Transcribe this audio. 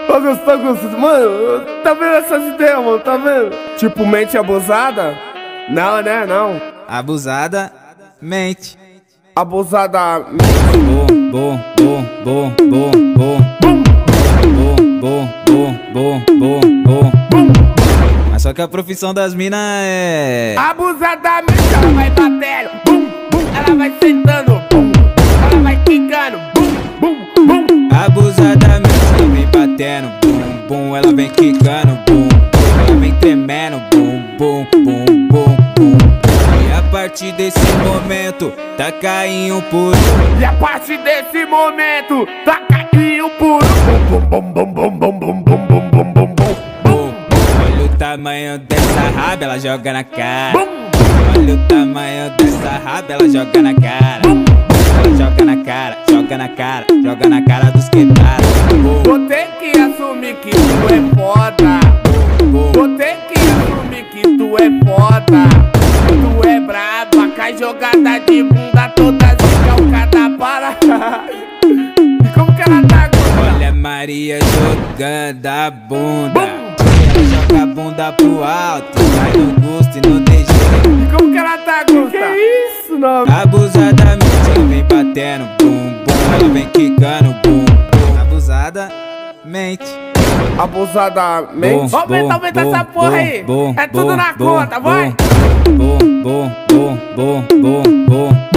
Ô, você tá gostando? Mano, tá vendo essas ideias, mano? Tá vendo? Tipo, mente abusada? Não, né? Não. Abusada, mente. Abusada. Bom, bom, bom, bom, bom, bom. Bom, bom, bom, bom, bom, bom. Mas só que a profissão das minas é Abusadamente ela vai batendo, bum, bum. Ela vai sentando, bum. Ela vai quicando, bum, bum, bum. abusadamente ela vem batendo, bum, bum. Ela vem quicando, bum, bum. Ela vem tremendo, bum, bum, bum, bum, bum. E a partir desse momento, tá caindo por E a partir desse momento, tá caindo por bum, bum, bum, bum, bum, bum, bum, bum, bum, bum, bum. Olha o tamanho dessa raba, ela joga na cara. Olha o tamanho dessa raba, ela joga na cara. Ela joga na cara, joga na cara, joga na cara dos quebrados. Vou ter que assumir que tu é foda. Vou ter que assumir que tu é foda. Tu é braba, cai jogada de bunda toda descalcada para. E como que ela tá agora? Olha a Maria jogando a bunda. Ela joga a bunda pro alto, vai no gosto e no DG. E como que ela tá agora? Que isso, não? Abusadamente ela vem batendo, bum, bum. Ela vem quicando, bum, bum. Abusadamente. Abusadamente. Aumenta essa porra aí. É tudo na conta, vai. Bom, bom, bom, bom, bom, bom.